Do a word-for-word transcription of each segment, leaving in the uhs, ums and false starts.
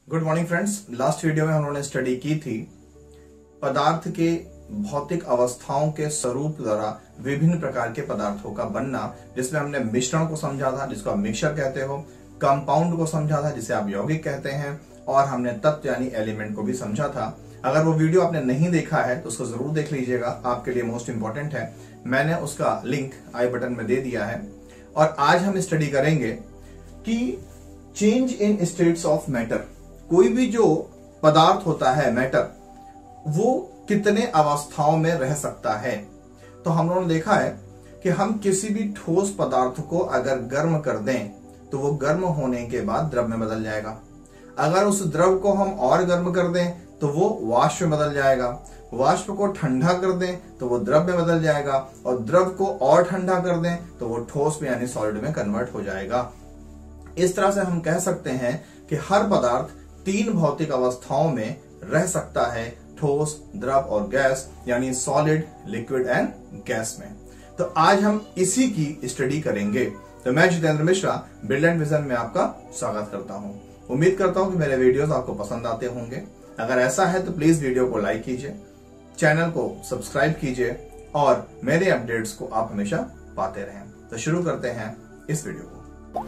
Good morning friends. Last video में हम लोगों ने स्टडी की थी पदार्थ के भौतिक अवस्थाओं के स्वरूप द्वारा विभिन्न प्रकार के पदार्थों का बनना, जिसमें हमने मिश्रण को समझा था जिसको आप मिक्सचर कहते हो, कंपाउंड को समझा था जिसे आप यौगिक कहते हैं, और हमने तत्व यानी एलिमेंट को भी समझा था। अगर वो वीडियो आपने नहीं देखा है तो उसको जरूर देख लीजिएगा, आपके लिए मोस्ट इंपॉर्टेंट है। मैंने उसका लिंक आई बटन में दे दिया है। और आज हम स्टडी करेंगे कि change in states of matter, कोई भी जो पदार्थ होता है मैटर, वो कितने अवस्थाओं में रह सकता है। तो हम लोगों ने देखा है कि हम किसी भी ठोस पदार्थ को अगर गर्म कर दें तो वो गर्म होने के बाद द्रव में बदल जाएगा। अगर उस द्रव को हम और गर्म कर दें तो वो वाष्प में बदल जाएगा। वाष्प को ठंडा कर दें तो वो द्रव में बदल जाएगा, और द्रव को और ठंडा कर दें तो वो ठोस में यानी सॉलिड में कन्वर्ट हो जाएगा। इस तरह से हम कह सकते हैं कि हर पदार्थ तीन भौतिक अवस्थाओं में रह सकता है, ठोस, द्रव और गैस, यानी सॉलिड, लिक्विड एंड गैस में। तो आज हम इसी की स्टडी करेंगे। तो मैं जितेंद्र मिश्रा ब्रिलियंट विजन में आपका स्वागत करता हूं। उम्मीद करता हूं कि मेरे वीडियोस आपको पसंद आते होंगे। अगर ऐसा है तो प्लीज वीडियो को लाइक कीजिए, चैनल को सब्सक्राइब कीजिए और मेरे अपडेट्स को आप हमेशा पाते रहें। तो शुरू करते हैं इस वीडियो को।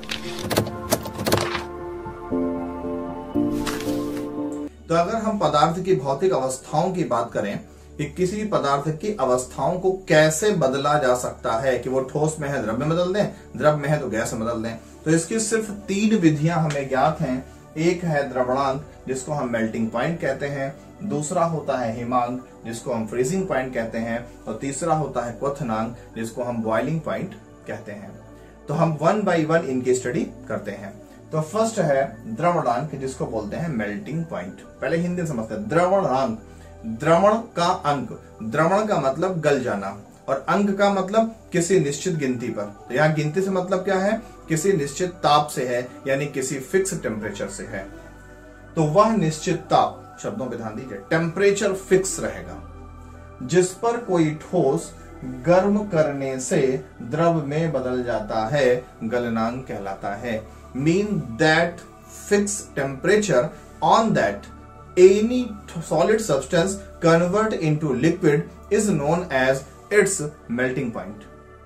तो अगर हम पदार्थ की भौतिक अवस्थाओं की बात करें कि किसी भी पदार्थ की अवस्थाओं को कैसे बदला जा सकता है, कि वो ठोस में है द्रव में बदल दें, द्रव में है तो गैस में बदल दें, तो इसकी सिर्फ तीन विधियां हमें ज्ञात हैं। एक है द्रवणांक जिसको हम मेल्टिंग पॉइंट कहते हैं, दूसरा होता है हिमांक जिसको हम फ्रीजिंग पॉइंट कहते हैं, और तीसरा होता है क्वथनांक जिसको हम बॉइलिंग पॉइंट कहते हैं। तो हम वन बाय वन इनकी स्टडी करते हैं। तो फर्स्ट है द्रवणांक जिसको बोलते हैं मेल्टिंग पॉइंट। पहले हिंदी समझते हैं। द्रवणांक, द्रवण का अंक, द्रवण का मतलब गल जाना, और अंक का मतलब किसी निश्चित गिनती पर। तो यहाँ गिनती से मतलब क्या है, किसी निश्चित ताप से है, यानी किसी फिक्स टेम्परेचर से है। तो वह निश्चित ताप, शब्दों पे ध्यान दीजिए, टेम्परेचर फिक्स रहेगा जिस पर कोई ठोस गर्म करने से द्रव में बदल जाता है, गलनांक कहलाता है। Mean that fix temperature on that any solid substance convert into liquid is known as its melting point।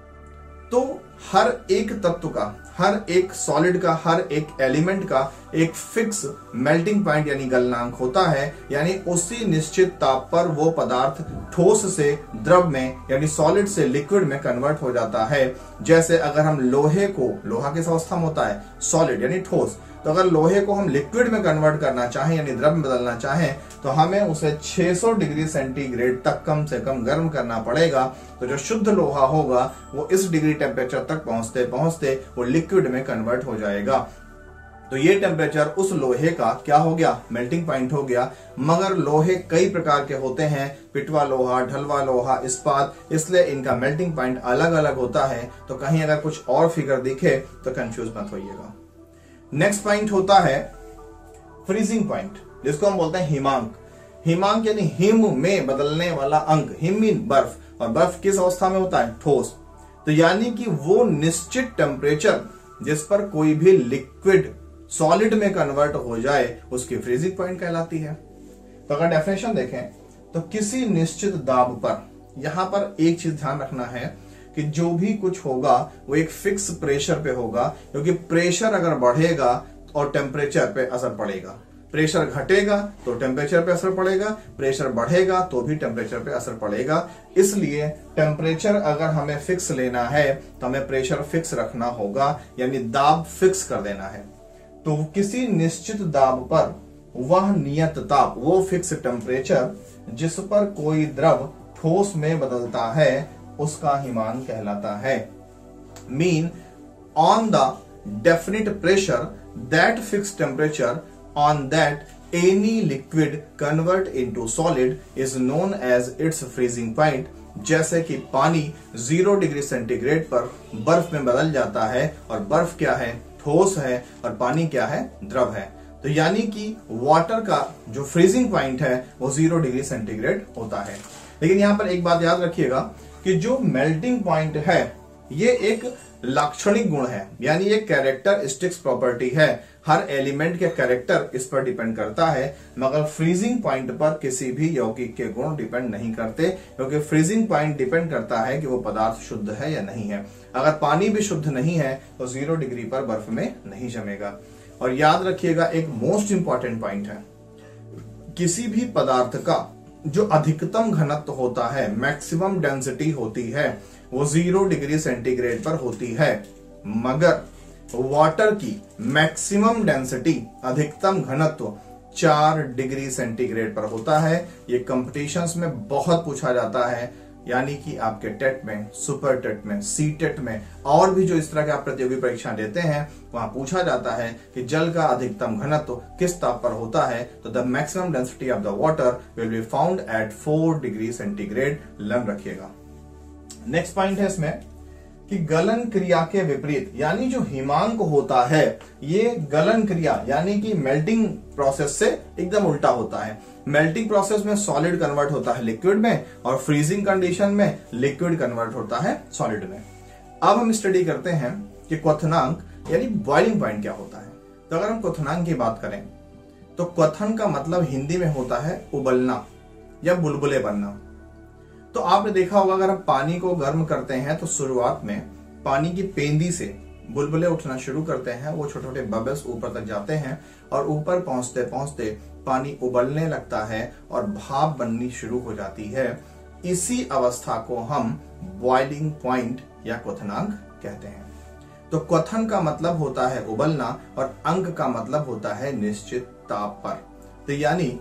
तो हर एक तत्व का, हर एक सॉलिड का, हर एक एलिमेंट का एक फिक्स मेल्टिंग पॉइंट यानी गलनांक होता है, यानी उसी निश्चित ताप पर वो पदार्थ ठोस से द्रव में यानी सॉलिड से लिक्विड में कन्वर्ट हो जाता है। जैसे अगर हम लोहे को, लोहा किस अवस्था में होता है, सॉलिड यानी ठोस, तो अगर लोहे को हम लिक्विड में कन्वर्ट करना चाहें यानी द्रव में बदलना चाहें तो हमें उसे छह सौ डिग्री सेंटीग्रेड तक कम से कम गर्म करना पड़ेगा। तो जो शुद्ध लोहा होगा वो इस डिग्री टेम्परेचर तक पहुंचते पहुंचते वो लिक्विड में कन्वर्ट हो जाएगा। तो ये टेम्परेचर उस लोहे का क्या हो गया, मेल्टिंग पॉइंट हो गया। मगर लोहे कई प्रकार के होते हैं, पिटवा लोहा, ढलवा लोहा, इस्पात, इसलिए इनका मेल्टिंग पॉइंट अलग अलग होता है। तो कहीं अगर कुछ और फिगर दिखे तो कंफ्यूज मत होइएगा। नेक्स्ट पॉइंट होता है फ्रीजिंग पॉइंट जिसको हम बोलते हैं हिमांक। हिमांक यानी हिम में बदलने वाला अंक। हिम मीन बर्फ, और बर्फ किस अवस्था में होता है, ठोस। तो यानी कि वो निश्चित टेम्परेचर जिस पर कोई भी लिक्विड सॉलिड में कन्वर्ट हो जाए उसकी फ्रीजिंग पॉइंट कहलाती है। तो अगर डेफिनेशन देखें तो किसी निश्चित दाब पर, यहां पर एक चीज ध्यान रखना है कि जो भी कुछ होगा वो एक फिक्स प्रेशर पे होगा, क्योंकि प्रेशर अगर बढ़ेगा और टेम्परेचर पे असर पड़ेगा। प्रेशर घटेगा तो टेम्परेचर पे असर पड़ेगा, प्रेशर बढ़ेगा तो भी टेम्परेचर पे असर पड़ेगा। इसलिए टेम्परेचर अगर हमें फिक्स लेना है तो हमें प्रेशर फिक्स रखना होगा, यानी दाब फिक्स कर देना है। तो किसी निश्चित दाब पर वह नियत ताप, वो फिक्स टेम्परेचर जिस पर कोई द्रव ठोस में बदलता है उसका हिमांक कहलाता है। Mean on the definite pressure that fix temperature on that any liquid convert into solid is known as its freezing point. जैसे कि पानी जीरो डिग्री सेंटीग्रेड पर बर्फ में बदल जाता है, और बर्फ क्या है, ठोस है, और पानी क्या है, द्रव है। तो यानी कि वाटर का जो फ्रीजिंग पॉइंट है वो जीरो डिग्री सेंटीग्रेड होता है। लेकिन यहां पर एक बात याद रखिएगा कि जो मेल्टिंग पॉइंट है ये एक लाक्षणिक गुण है, यानी ये कैरेक्टरिस्टिक्स प्रॉपर्टी है। हर एलिमेंट के कैरेक्टर इस पर डिपेंड करता है, मगर फ्रीजिंग पॉइंट पर किसी भी यौगिक के गुण डिपेंड नहीं करते, क्योंकि फ्रीजिंग पॉइंट डिपेंड करता है कि वो पदार्थ शुद्ध है या नहीं है। अगर पानी भी शुद्ध नहीं है तो जीरो डिग्री पर बर्फ में नहीं जमेगा। और याद रखिएगा, एक मोस्ट इंपॉर्टेंट पॉइंट है, किसी भी पदार्थ का जो अधिकतम घनत्व होता है, मैक्सिमम डेंसिटी होती है, वो जीरो डिग्री सेंटीग्रेड पर होती है, मगर वाटर की मैक्सिमम डेंसिटी, अधिकतम घनत्व चार डिग्री सेंटीग्रेड पर होता है। ये कंपटीशंस में बहुत पूछा जाता है, यानी कि आपके टेट में, सुपर टेट में, सी टेट में और भी जो इस तरह के आप प्रतियोगी परीक्षा देते हैं वहां पूछा जाता है कि जल का अधिकतम घनत्व किस ताप पर होता है। तो the maximum density of the water will be found at four degree centigrade. Learn रखिएगा। नेक्स्ट पॉइंट है इसमें कि गलन क्रिया के विपरीत, यानी जो हिमांक होता है ये गलन क्रिया यानी कि मेल्टिंग प्रोसेस से एकदम उल्टा होता है। मेल्टिंग प्रोसेस में सॉलिड कन्वर्ट होता है लिक्विड में, और फ्रीजिंग कंडीशन में लिक्विड कन्वर्ट होता है सॉलिड में। अब हम स्टडी करते हैं कि क्वथनांक यानी बॉइलिंग पॉइंट क्या होता है। तो अगर हम क्वथनांक की बात करें तो क्वथन का मतलब हिंदी में होता है उबलना या बुलबुले बनना। तो आपने देखा होगा, अगर हम पानी को गर्म करते हैं तो शुरुआत में पानी की पेंदी से बुलबुले उठना शुरू करते हैं, वो छोटे छोटे बबल्स ऊपर तक जाते हैं और ऊपर पहुंचते पहुंचते पानी उबलने लगता है और भाप बननी शुरू हो जाती है। इसी अवस्था को हम बॉइलिंग पॉइंट या क्वथनांक कहते हैं। तो क्वथन का मतलब होता है उबलना और अंक का मतलब होता है निश्चित ताप पर। तो यानी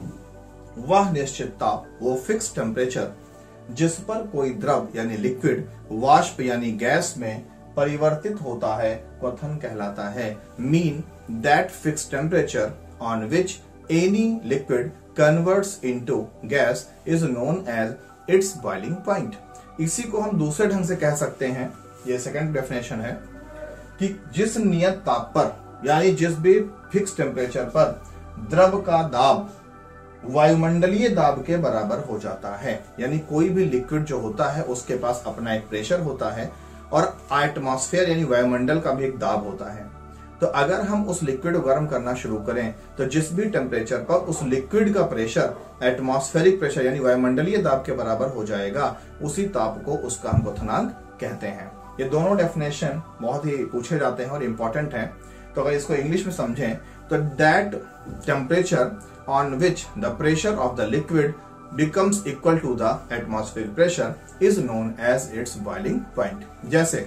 वह निश्चित ताप, वो फिक्स टेम्परेचर जिस पर कोई द्रव यानी लिक्विड वाष्प यानी गैस में परिवर्तित होता है, क्वथन कहलाता है। Mean that fix temperature on which any liquid converts into gas is known as its boiling point. इसी को हम दूसरे ढंग से कह सकते हैं, ये सेकंड डेफिनेशन है, कि जिस नियत ताप पर यानी जिस भी फिक्स टेम्परेचर पर द्रव का दाब वायुमंडलीय दाब के बराबर हो जाता है, यानी कोई भी लिक्विड जो होता है उसके पास अपना एक प्रेशर होता है और एटमॉस्फेयर यानी वायुमंडल का भी एक दाब होता है। तो अगर हम उस लिक्विड को गर्म करना शुरू करें तो जिस भी टेम्परेचर पर उस लिक्विड का प्रेशर एटमॉस्फेरिक प्रेशर यानी वायुमंडलीय दाब के बराबर हो जाएगा, उसी ताप को उसका हम क्वथनांक कहते हैं। ये दोनों डेफिनेशन बहुत ही पूछे जाते हैं और इंपॉर्टेंट हैं। तो अगर इसको इंग्लिश में समझें तो that temperature on which the pressure of the liquid becomes equal to the atmospheric pressure is known as its boiling point। जैसे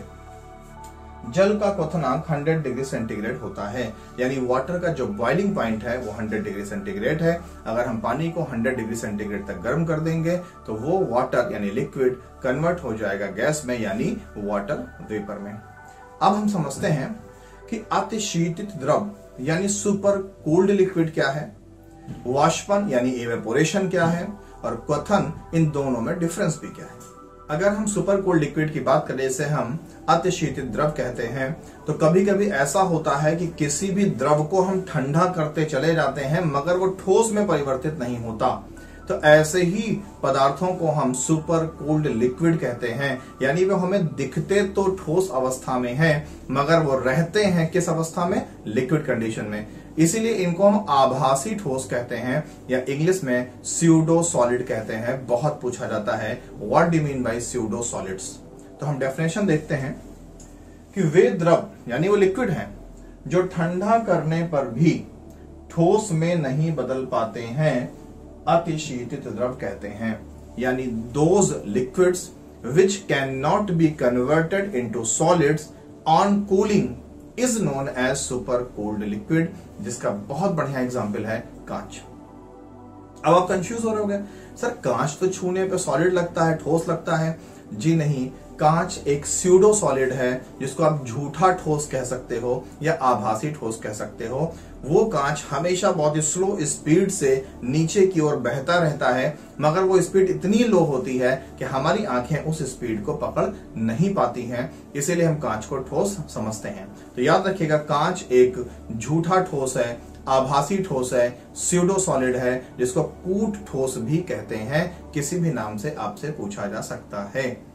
जल का क्वथनांक हंड्रेड डिग्री सेंटीग्रेड होता है, यानी वाटर का जो बॉइलिंग पॉइंट है वो हंड्रेड डिग्री सेंटीग्रेड है। अगर हम पानी को हंड्रेड डिग्री सेंटीग्रेड तक गर्म कर देंगे तो वो वाटर यानी लिक्विड कन्वर्ट हो जाएगा गैस में यानी वाटर वेपर में। अब हम समझते हैं कि अतिशीतित द्रव यानी सुपर कूल्ड लिक्विड क्या है, वाष्पन यानी इवेपोरेशन क्या है, और क्वथन, इन दोनों में डिफरेंस भी क्या है। अगर हम सुपर कोल्ड लिक्विड की बात करें, इसे हम अतिशीतित द्रव कहते हैं। तो कभी कभी ऐसा होता है कि किसी भी द्रव को हम ठंडा करते चले जाते हैं मगर वो ठोस में परिवर्तित नहीं होता, तो ऐसे ही पदार्थों को हम सुपर कोल्ड लिक्विड कहते हैं, यानी वो हमें दिखते तो ठोस अवस्था में हैं मगर वो रहते हैं किस अवस्था में, लिक्विड कंडीशन में। इसीलिए इनको हम आभासी ठोस कहते हैं या इंग्लिश में स्यूडो सॉलिड कहते हैं। बहुत पूछा जाता है what do mean by pseudo solids. तो हम डेफिनेशन देखते हैं कि वे द्रव यानी वो लिक्विड हैं जो ठंडा करने पर भी ठोस में नहीं बदल पाते हैं, अतिशीतित द्रव कहते हैं। यानी those liquids which can not be converted into solids on cooling is known as super cold liquid, जिसका बहुत बढ़िया एग्जाम्पल है कांच। अब आप कंफ्यूज हो रहे होंगे, सर कांच तो छूने पे सॉलिड लगता है, ठोस लगता है। जी नहीं, कांच एक स्यूडो सॉलिड है जिसको आप झूठा ठोस कह सकते हो या आभासी ठोस कह सकते हो। वो कांच हमेशा बहुत ही स्लो स्पीड से नीचे की ओर बहता रहता है, मगर वो स्पीड इतनी लो होती है कि हमारी आंखें उस स्पीड को पकड़ नहीं पाती हैं, इसीलिए हम कांच को ठोस समझते हैं। तो याद रखिएगा, कांच एक झूठा ठोस है, आभासी ठोस है, स्यूडो सॉलिड है, जिसको कूट ठोस भी कहते हैं। किसी भी नाम से आपसे पूछा जा सकता है।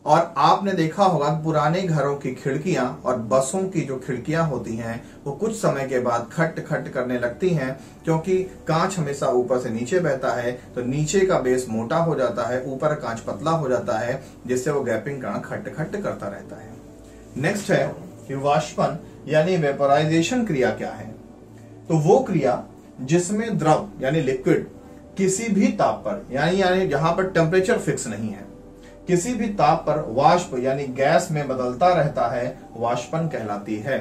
और आपने देखा होगा पुराने घरों की खिड़कियां और बसों की जो खिड़कियां होती हैं वो कुछ समय के बाद खट खट करने लगती हैं, क्योंकि कांच हमेशा ऊपर से नीचे बहता है, तो नीचे का बेस मोटा हो जाता है, ऊपर कांच पतला हो जाता है, जिससे वो गैपिंग कण खट खट करता रहता है। नेक्स्ट है कि वाष्पन यानी वेपोराइजेशन क्रिया क्या है। तो वो क्रिया जिसमें द्रव यानी लिक्विड किसी भी ताप पर यानी यानी जहां पर टेम्परेचर फिक्स नहीं है, किसी भी ताप पर वाष्प यानी गैस में बदलता रहता है, वाष्पन कहलाती है।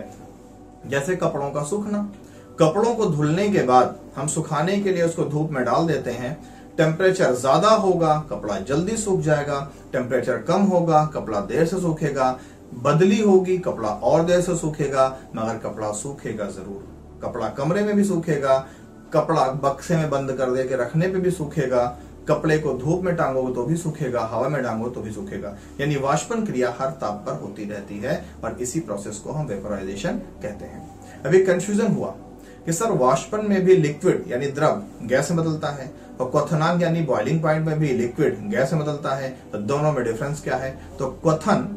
जैसे कपड़ों का सूखना, कपड़ों को धुलने के बाद हम सुखाने के लिए उसको धूप में डाल देते हैं। टेम्परेचर ज्यादा होगा, कपड़ा जल्दी सूख जाएगा, टेम्परेचर कम होगा, कपड़ा देर से सूखेगा, बदली होगी, कपड़ा और देर से सूखेगा, मगर कपड़ा सूखेगा जरूर। कपड़ा कमरे में भी सूखेगा, कपड़ा बक्से में बंद कर दे के रखने पे भी सूखेगा, कपड़े को धूप में टांगोगे तो भी सूखेगा, हवा में टांगो तो भी सूखेगा। यानी वाष्पन क्रिया हर ताप पर होती रहती है और इसी प्रोसेस को हम वेपोराइजेशन कहते हैं। अभी कंफ्यूजन हुआ कि सर वाष्पन में भी लिक्विड यानी द्रव गैस में बदलता है और क्वथनांक यानी बॉइलिंग पॉइंट में भी लिक्विड गैस में बदलता है, तो दोनों में डिफरेंस क्या है। तो क्वथन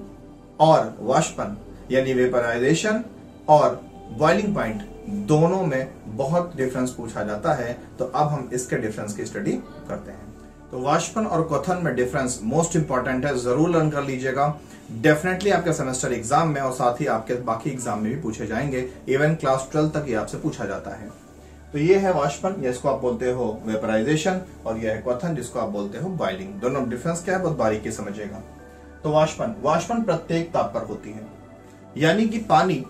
और वाष्पन यानी वेपोराइजेशन और बॉइलिंग पॉइंट दोनों में बहुत डिफरेंस पूछा जाता है। तो अब हम इसके डिफरेंस की स्टडी करते हैं। तो वाष्पन और क्वथन में डिफरेंस मोस्ट इंपॉर्टेंट है, जरूर लर्न कर लीजिएगा। डेफिनेटली आपके सेमेस्टर एग्जाम में और साथ ही आपके बाकी एग्जाम में भी पूछे जाएंगे, इवन क्लास ट्वेल्व तक ये आपसे पूछा जाता है। तो ये है वाष्पन, जिसको आप बोलते हो वेपोराइजेशन, और यह है क्वथन जिसको आप बोलते हो बॉइलिंग। दोनों डिफरेंस क्या है बहुत बारीकी समझिएगा। तो वाष्पन वाष्पन प्रत्येक ताप पर होती है, यानी कि पानी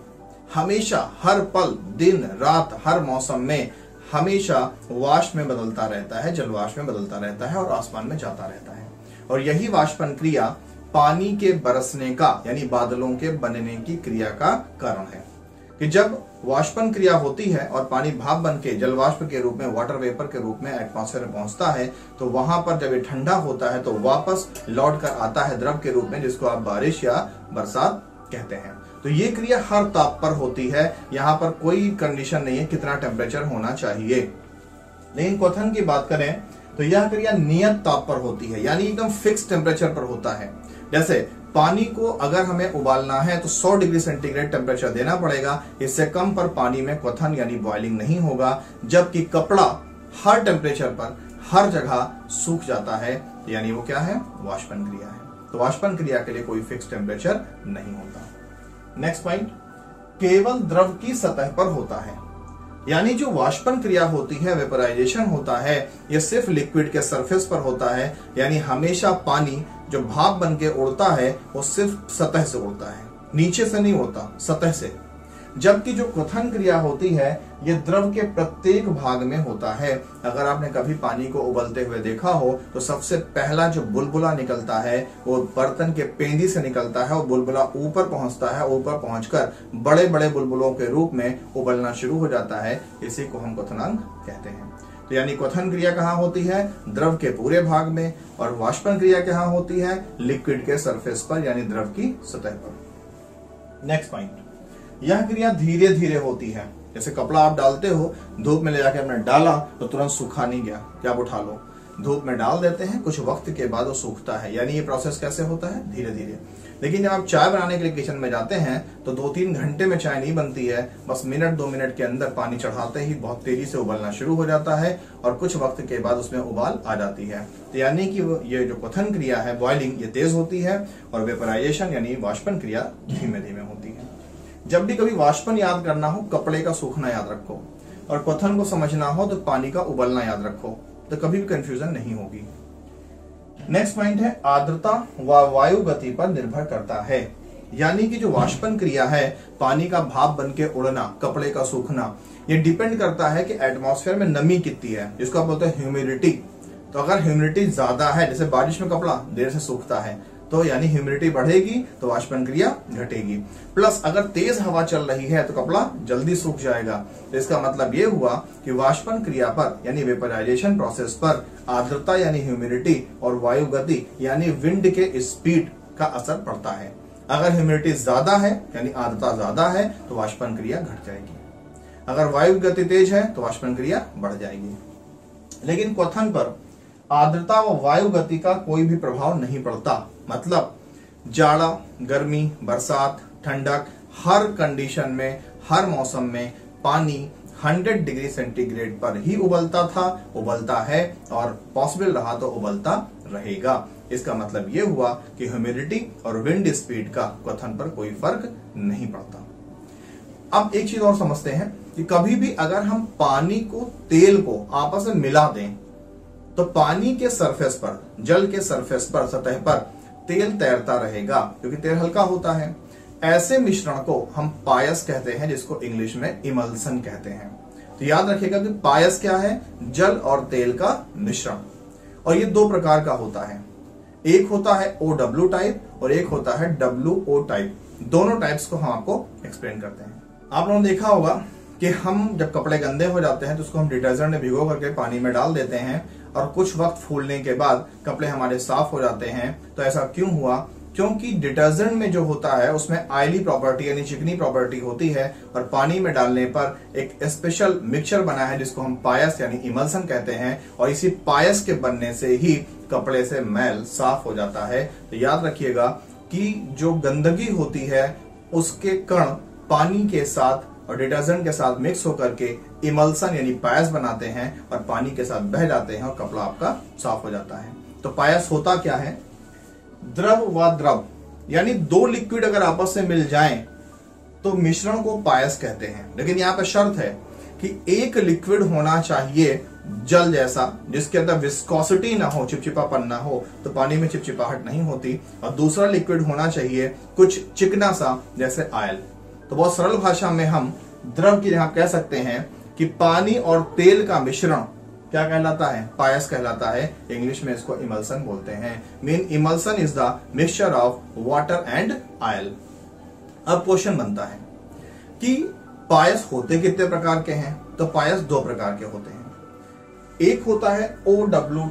हमेशा हर पल दिन रात हर मौसम में हमेशा वाष्प में बदलता रहता है, जलवाष्प में बदलता रहता है और आसमान में जाता रहता है। और यही वाष्पन क्रिया पानी के बरसने का यानी बादलों के बनने की क्रिया का कारण है कि जब वाष्पन क्रिया होती है और पानी भाप बन के जलवाष्प के रूप में वाटर वेपर के रूप में एटमॉस्फेयर में पहुंचता है, तो वहां पर जब ये ठंडा होता है तो वापस लौट कर आता है द्रव के रूप में, जिसको आप बारिश या बरसात कहते हैं। तो ये क्रिया हर ताप पर होती है, यहाँ पर कोई कंडीशन नहीं है कितना टेम्परेचर होना चाहिए। लेकिन क्वथन की बात करें तो यह क्रिया नियत ताप पर होती है, यानी एकदम फिक्स टेम्परेचर पर होता है। जैसे पानी को अगर हमें उबालना है तो सौ डिग्री सेंटीग्रेड टेम्परेचर देना पड़ेगा, इससे कम पर पानी में क्वथन यानी बॉइलिंग नहीं होगा। जबकि कपड़ा हर टेम्परेचर पर हर जगह सूख जाता है, यानी वो क्या है, वाष्पन क्रिया है। तो वाष्पन क्रिया के लिए कोई फिक्स टेम्परेचर नहीं होता। नेक्स्ट पॉइंट, केवल द्रव की सतह पर होता है, यानी जो वाष्पन क्रिया होती है, वेपोराइजेशन होता है, यह सिर्फ लिक्विड के सरफेस पर होता है। यानी हमेशा पानी जो भाप बन के उड़ता है वो सिर्फ सतह से उड़ता है, नीचे से नहीं उड़ता, सतह से। जबकि जो क्वथन क्रिया होती है ये द्रव के प्रत्येक भाग में होता है। अगर आपने कभी पानी को उबलते हुए देखा हो तो सबसे पहला जो बुलबुला निकलता है वो बर्तन के पेंदी से निकलता है और बुलबुला ऊपर पहुंचता है, ऊपर पहुंचकर बड़े बड़े बुलबुलों के रूप में उबलना शुरू हो जाता है। इसी को हम क्वथनांक कहते हैं। तो यानी क्वथन क्रिया कहाँ होती है, द्रव के पूरे भाग में, और वाष्पन क्रिया कहाँ होती है, लिक्विड के सरफेस पर यानी द्रव की सतह पर। नेक्स्ट पॉइंट, यह क्रिया धीरे धीरे होती है। जैसे कपड़ा आप डालते हो, धूप में ले जाकर आपने डाला तो तुरंत सूखा नहीं गया, क्या आप उठा लो, धूप में डाल देते हैं, कुछ वक्त के बाद वो सूखता है। यानी ये प्रोसेस कैसे होता है, धीरे धीरे। लेकिन जब आप चाय बनाने के लिए किचन में जाते हैं तो दो तीन घंटे में चाय नहीं बनती है, बस मिनट दो मिनट के अंदर पानी चढ़ाते ही बहुत तेजी से उबलना शुरू हो जाता है और कुछ वक्त के बाद उसमें उबाल आ जाती है। तो यानी कि ये जो क्वथन क्रिया है, बॉइलिंग, ये तेज होती है और वेपोराइजेशन यानी वाष्पन क्रिया धीमे धीमे होती है। जब भी कभी वाष्पन याद करना हो, कपड़े का सूखना याद रखो, और क्वथन को समझना हो तो पानी का उबलना याद रखो, तो कभी भी कंफ्यूजन नहीं होगी। नेक्स्ट पॉइंट है, आर्द्रता व वायु गति पर निर्भर करता है। यानी कि जो वाष्पन क्रिया है, पानी का भाप बन के उड़ना, कपड़े का सूखना, ये डिपेंड करता है कि एटमॉस्फेयर में नमी कितनी है, जिसको आप बोलते हैं ह्यूमिडिटी। तो अगर ह्यूमिडिटी ज्यादा है, जैसे बारिश में कपड़ा देर से सूखता है, तो यानी ह्यूमिडिटी बढ़ेगी तो वाष्पन क्रिया घटेगी। प्लस अगर तेज हवा चल रही है तो कपड़ा जल्दी सूख जाएगा। तो इसका मतलब ये हुआ कि वाष्पन क्रिया पर यानी वेपोराइजेशन प्रोसेस पर आर्द्रता यानी ह्यूमिडिटी और वायु गति यानी विंड के स्पीड का असर पड़ता है। अगर ह्यूमिडिटी ज्यादा है यानी आर्द्रता ज्यादा है तो वाष्पन क्रिया घट जाएगी, अगर वायु गति तेज है तो वाष्पन क्रिया बढ़ जाएगी। लेकिन क्वथन पर आर्द्रता व वायु गति का कोई भी प्रभाव नहीं पड़ता। मतलब जाड़ा, गर्मी, बरसात, ठंडक, हर कंडीशन में, हर मौसम में पानी सौ डिग्री सेंटीग्रेड पर ही उबलता था, उबलता है और पॉसिबल रहा तो उबलता रहेगा। इसका मतलब यह हुआ कि ह्यूमिडिटी और विंड स्पीड का क्वथन पर कोई फर्क नहीं पड़ता। अब एक चीज और समझते हैं कि कभी भी अगर हम पानी को, तेल को आपस में मिला दें तो पानी के सरफेस पर, जल के सरफेस पर, सतह पर तेल तैरता रहेगा क्योंकि तेल हल्का होता है। ऐसे मिश्रण को हम पायस कहते हैं, जिसको इंग्लिश में इमल्सन कहते हैं। तो याद रखिएगा कि पायस क्या है? जल और तेल का मिश्रण। और ये दो प्रकार का होता है, एक होता है ओ डब्ल्यू टाइप और एक होता है डब्ल्यू ओ टाइप। दोनों टाइप्स को हम आपको एक्सप्लेन करते हैं। आप लोगों ने देखा होगा कि हम जब कपड़े गंदे हो जाते हैं तो उसको हम डिटर्जेंट में भिगो करके पानी में डाल देते हैं और कुछ वक्त फूलने के बाद कपड़े हमारे साफ हो जाते हैं। तो ऐसा क्यों हुआ? क्योंकि डिटर्जेंट में जो होता है उसमें ऑयली प्रॉपर्टी यानी चिकनी प्रॉपर्टी होती है और पानी में डालने पर एक स्पेशल मिक्सचर बना है जिसको हम पायस यानी इमल्सन कहते हैं। और इसी पायस के बनने से ही कपड़े से मैल साफ हो जाता है। तो याद रखिएगा कि जो गंदगी होती है उसके कण पानी के साथ और डिटर्जेंट के साथ मिक्स होकर के इमल्सन यानी पायस बनाते हैं और पानी के साथ बह जाते हैं और कपड़ा आपका साफ हो जाता है। तो पायस होता क्या है? द्रव व द्रव यानी दो लिक्विड अगर आपस में मिल जाएं तो मिश्रण को पायस कहते हैं। लेकिन यहाँ पे शर्त है कि एक लिक्विड होना चाहिए जल जैसा, जिसके अंदर विस्कोसिटी ना हो, चिपचिपापन ना हो, तो पानी में चिपचिपाहट नहीं होती। और दूसरा लिक्विड होना चाहिए कुछ चिकना सा, जैसे ऑयल। तो बहुत सरल भाषा में हम द्रव की जगह कह सकते हैं कि पानी और तेल का मिश्रण क्या कहलाता है? पायस कहलाता है। इंग्लिश में इसको इमल्सन बोलते हैं। Mean emulsion is the mixture of water and oil. अब क्वेश्चन बनता है कि पायस होते कितने प्रकार के हैं? तो पायस दो प्रकार के होते हैं। एक होता है ओ डब्ल्यू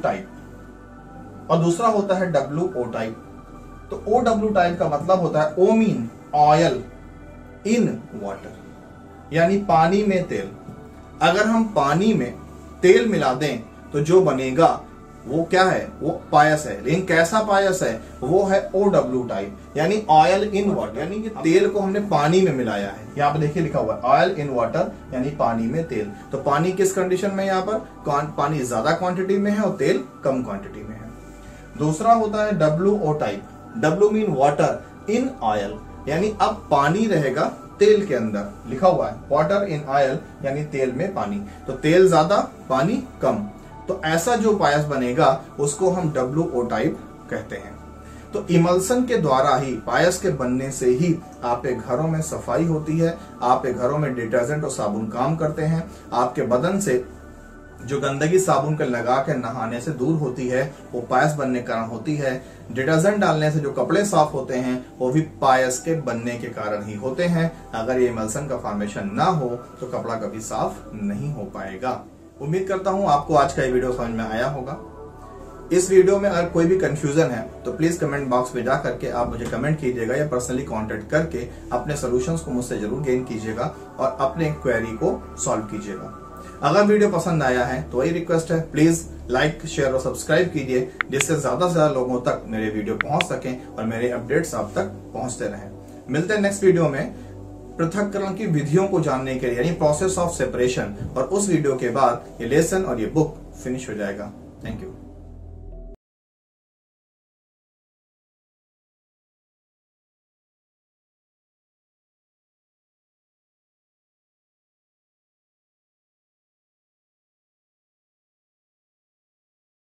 टाइप और दूसरा होता है डब्ल्यू ओ टाइप। तो ओ डब्ल्यू टाइप का मतलब होता है O mean oil in water, यानी पानी में तेल। अगर हम पानी में तेल मिला दें तो जो बनेगा वो क्या है? वो पायस है। लेकिन कैसा पायस है? वो है ओ डब्ल्यू टाइप, यानी ऑयल इन वाटर, यानी कि तेल को हमने पानी में मिलाया है। यहाँ पे देखिए लिखा हुआ है ऑयल इन वाटर, यानी पानी में तेल। तो पानी किस कंडीशन में? यहाँ पर पानी ज्यादा क्वांटिटी में है और तेल कम क्वांटिटी में है। दूसरा होता है W O type. W mean water in oil, यानी अब पानी रहेगा तेल के अंदर। लिखा हुआ है वाटर इन ऑयल, यानी तेल में पानी। तो तेल ज्यादा, पानी कम। तो ऐसा जो पायस बनेगा उसको हम डब्ल्यू ओ टाइप कहते हैं। तो इमल्सन के द्वारा ही, पायस के बनने से ही आपके घरों में सफाई होती है, आपके घरों में डिटर्जेंट और साबुन काम करते हैं, आपके बदन से जो गंदगी साबुन के लगा के नहाने से दूर होती है वो पायस बनने के कारण होती है। डिटर्जेंट डालने से जो कपड़े साफ होते हैं वो भी पायस के बनने के कारण ही होते हैं। अगर ये इमल्सन का फॉर्मेशन ना हो तो कपड़ा कभी साफ नहीं हो पाएगा। उम्मीद करता हूं आपको आज का ये वीडियो समझ में आया होगा। इस वीडियो में अगर कोई भी कंफ्यूजन है तो प्लीज कमेंट बॉक्स में जा करके आप मुझे कमेंट कीजिएगा या पर्सनली कांटेक्ट करके अपने सॉल्यूशंस को मुझसे जरूर गेन कीजिएगा और अपने क्वेरी को सॉल्व कीजिएगा। अगर वीडियो पसंद आया है तो वही रिक्वेस्ट है, प्लीज लाइक, शेयर और सब्सक्राइब कीजिए, जिससे ज्यादा से ज्यादा लोगों तक मेरे वीडियो पहुंच सकें और मेरे अपडेट्स आप तक पहुंचते रहें। मिलते हैं नेक्स्ट वीडियो में पृथक्करण की विधियों को जानने के लिए, यानी प्रोसेस ऑफ सेपरेशन। और उस वीडियो के बाद ये लेसन और ये बुक फिनिश हो जाएगा। Thank you.